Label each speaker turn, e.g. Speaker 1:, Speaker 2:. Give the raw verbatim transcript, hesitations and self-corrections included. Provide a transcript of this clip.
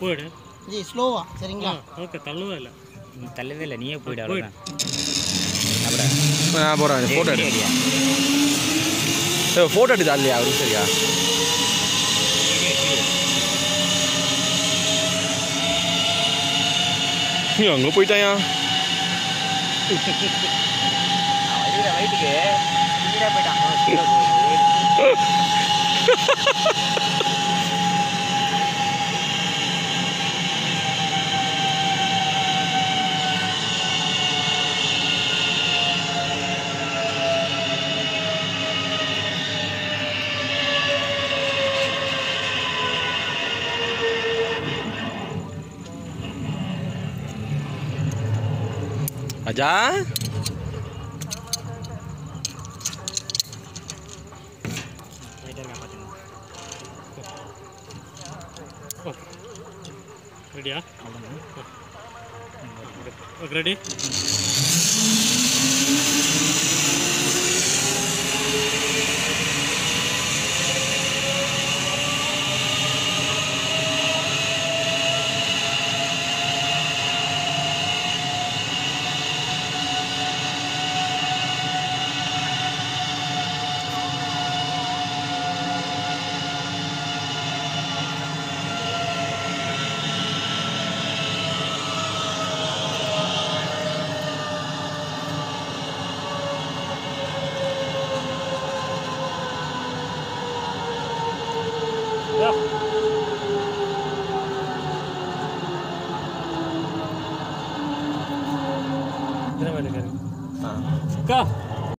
Speaker 1: போய்டு
Speaker 2: ஜி ஸ்லோவா சரிங்களா?
Speaker 1: ஓகே தள்ளவே இல்லை
Speaker 3: தள்ளவே இல்லை நீயே போய்டு அவ்வளோதான்.
Speaker 4: நான் போகிறேன் ஃபோட்டோ எடு ஃபோட்டோ எடுத்தா இல்லையா அவரு சரியா? நீ அங்கே போயிட்டாயா?
Speaker 3: வயிற்றுக்கு போயிட்டான்.
Speaker 4: அஜா
Speaker 1: ரெடியா? Okay ready. Go.